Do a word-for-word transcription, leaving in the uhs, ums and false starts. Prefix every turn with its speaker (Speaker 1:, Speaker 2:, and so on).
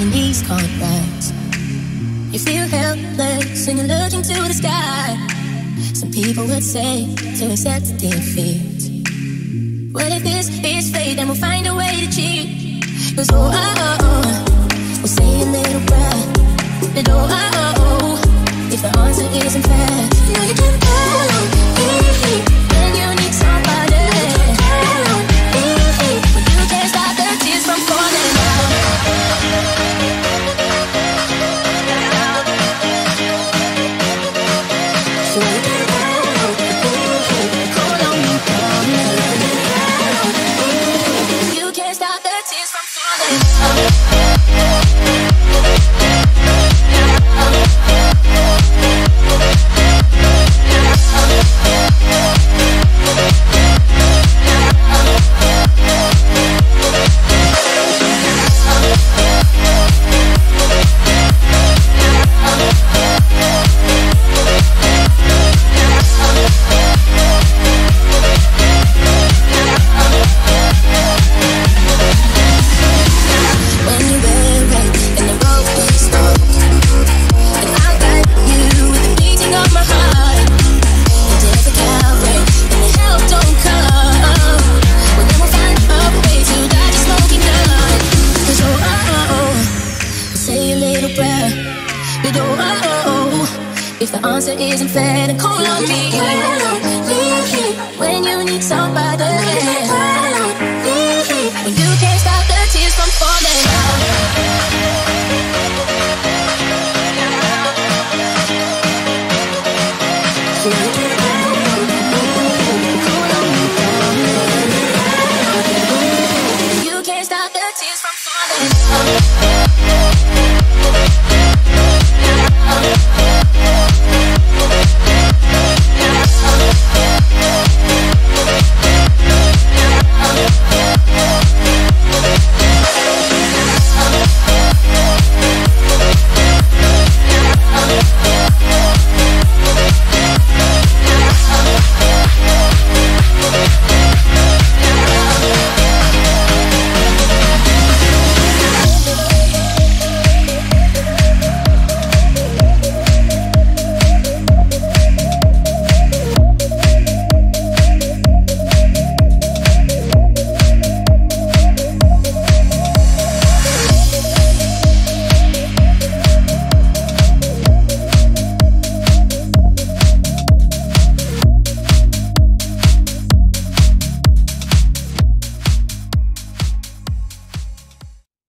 Speaker 1: your knees can't rise. You feel helpless and you're looking to the sky. Some people would say to accept defeat. Well, if this is fate, then we'll find a way to cheat. Cause oh, oh, oh, oh, we'll say a little prayer. And oh, oh, oh, if the answer isn't fair, you know you can count on me when you need somebody. Count on me when you can't stop the tears from falling down. So you can count on me, call on me, call me. You can't stop the tears from falling down. Isn't fair, then call on me when you need somebody. When you can't stop the tears from falling down. You can't stop the tears from falling down.